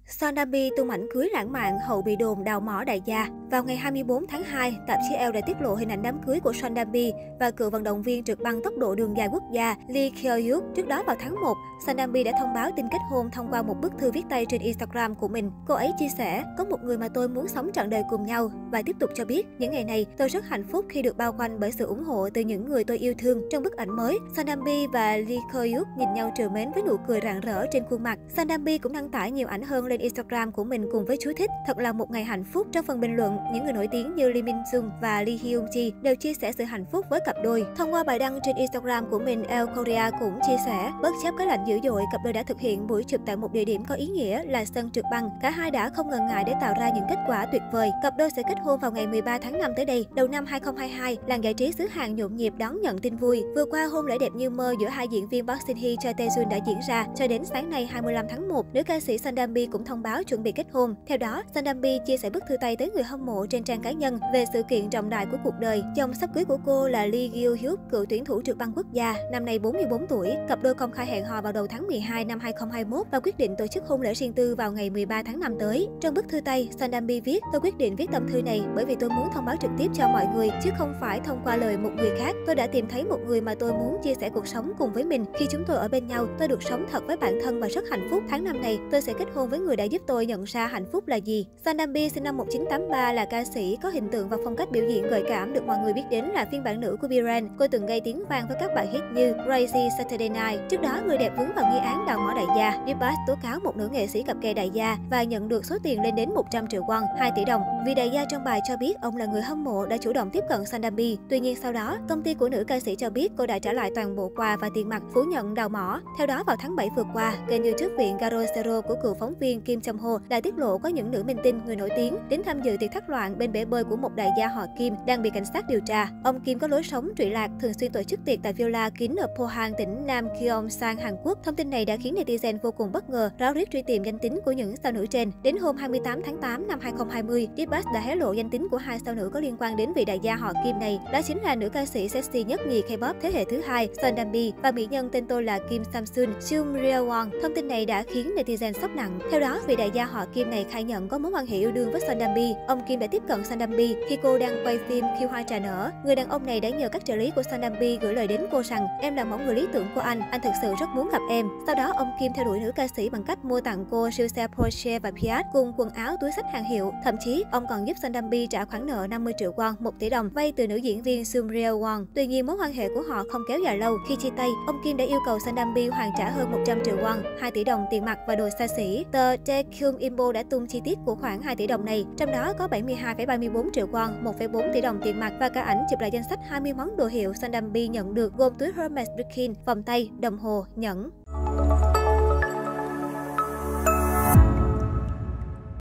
Son Nabi tung ảnh cưới lãng mạn hậu bị đồn đào mỏ đại gia. Vào ngày 24 tháng 2, tạp chí Elle đã tiết lộ hình ảnh đám cưới của Son Nabi và cựu vận động viên trượt băng tốc độ đường dài quốc gia Lee Kyo-yuk. Trước đó vào tháng 1, Son Nabi đã thông báo tin kết hôn thông qua một bức thư viết tay trên Instagram của mình. Cô ấy chia sẻ, có một người mà tôi muốn sống trọn đời cùng nhau, và tiếp tục cho biết, những ngày này tôi rất hạnh phúc khi được bao quanh bởi sự ủng hộ từ những người tôi yêu thương. Trong bức ảnh mới, Son Nabi và Lee Kyo-yuk nhìn nhau trìu mến với nụ cười rạng rỡ trên khuôn mặt. Son Nabi cũng đăng tải nhiều ảnh hơn lên Instagram của mình cùng với chú thích, thật là một ngày hạnh phúc. Trong phần bình luận, những người nổi tiếng như Lee Min Jung và Lee Hyun Ji đều chia sẻ sự hạnh phúc với cặp đôi. Thông qua bài đăng trên Instagram của mình, Elle Korea cũng chia sẻ, bất chấp cái lạnh dữ dội, cặp đôi đã thực hiện buổi chụp tại một địa điểm có ý nghĩa là sân trượt băng. Cả hai đã không ngần ngại để tạo ra những kết quả tuyệt vời. Cặp đôi sẽ kết hôn vào ngày 13 tháng 5 tới đây. Đầu năm 2022, làng giải trí xứ Hàn nhộn nhịp đón nhận tin vui. Vừa qua, hôn lễ đẹp như mơ giữa hai diễn viên Park Shin Hye Choi Tae Jun đã diễn ra. Cho đến sáng nay 25 tháng 1, nữ ca sĩ Son Nabi cũng thông báo chuẩn bị kết hôn. Theo đó, Son Nabi chia sẻ bức thư tay tới người hâm mộ trên trang cá nhân về sự kiện trọng đại của cuộc đời. Chồng sắp cưới của cô là Lee Kyo-yuk, cựu tuyển thủ trượt băng quốc gia, năm nay 44 tuổi. Cặp đôi công khai hẹn hò vào đầu tháng 12 năm 2021 và quyết định tổ chức hôn lễ riêng tư vào ngày 13 tháng 5 tới. Trong bức thư tay, Son Nabi viết, tôi quyết định viết tâm thư này bởi vì tôi muốn thông báo trực tiếp cho mọi người, chứ không phải thông qua lời một người khác. Tôi đã tìm thấy một người mà tôi muốn chia sẻ cuộc sống cùng với mình. Khi chúng tôi ở bên nhau, tôi được sống thật với bản thân và rất hạnh phúc. Tháng năm này, tôi sẽ kết hôn với người đã giúp tôi nhận ra hạnh phúc là gì. Son Nabi sinh năm 1983 là ca sĩ có hình tượng và phong cách biểu diễn gợi cảm, được mọi người biết đến là phiên bản nữ của Biren. Cô từng gây tiếng vang với các bài hit như Crazy Saturday Night. Trước đó, người đẹp vướng vào nghi án đào mỏ đại gia. Dipas tố cáo một nữ nghệ sĩ cặp kè đại gia và nhận được số tiền lên đến 100 triệu won, 2 tỷ đồng. Vì đại gia trong bài cho biết ông là người hâm mộ đã chủ động tiếp cận Son Nabi. Tuy nhiên sau đó, công ty của nữ ca sĩ cho biết cô đã trả lại toàn bộ quà và tiền mặt, phủ nhận đào mỏ. Theo đó, vào tháng 7 vừa qua, kênh YouTube viện Garo Zero của cựu phóng viên Kim Jong Ho đã tiết lộ có những nữ minh tinh, người nổi tiếng đến tham dự tiệc thác loạn bên bể bơi của một đại gia họ Kim đang bị cảnh sát điều tra. Ông Kim có lối sống trụy lạc, thường xuyên tổ chức tiệc tại villa kín ở Pohang, tỉnh Nam Gyeongsang, Hàn Quốc. Thông tin này đã khiến netizen vô cùng bất ngờ, ráo riết truy tìm danh tính của những sao nữ trên. Đến hôm 28 tháng 8 năm 2020, Dipas đã hé lộ danh tính của hai sao nữ có liên quan đến vị đại gia họ Kim này. Đó chính là nữ ca sĩ sexy nhất nhì K-pop thế hệ thứ hai Son Nabi và mỹ nhân tên tôi là Kim Samsun Sung Ryo Won. Thông tin này đã khiến netizen sốc nặng. Theo đó, vị đại gia họ Kim này khai nhận có mối quan hệ yêu đương với Son Nabi. Ông Kim đã tiếp cận Son Nabi khi cô đang quay phim Khi Hoa Trà Nở. Người đàn ông này đã nhờ các trợ lý của Son Nabi gửi lời đến cô rằng em là mẫu người lý tưởng của anh thực sự rất muốn gặp em. Sau đó, ông Kim theo đuổi nữ ca sĩ bằng cách mua tặng cô siêu xe Porsche và Fiat cùng quần áo, túi xách hàng hiệu. Thậm chí, ông còn giúp Son Nabi trả khoản nợ 50 triệu won, 1 tỷ đồng vay từ nữ diễn viên Sung Ryo Won. Tuy nhiên, mối quan hệ của họ không kéo dài lâu. Khi chia tay, ông Kim đã yêu cầu Son Nabi hoàn trả hơn 100 triệu won, 2 tỷ đồng tiền mặt và đồ xa xỉ. Tờ Daekyung Info đã tung chi tiết của khoản 2 tỷ đồng này, trong đó có 72,34 triệu won, 1,4 tỷ đồng tiền mặt và cả ảnh chụp lại danh sách 20 món đồ hiệu Son Nabi nhận được gồm túi Hermes Birkin, vòng tay, đồng hồ, nhẫn.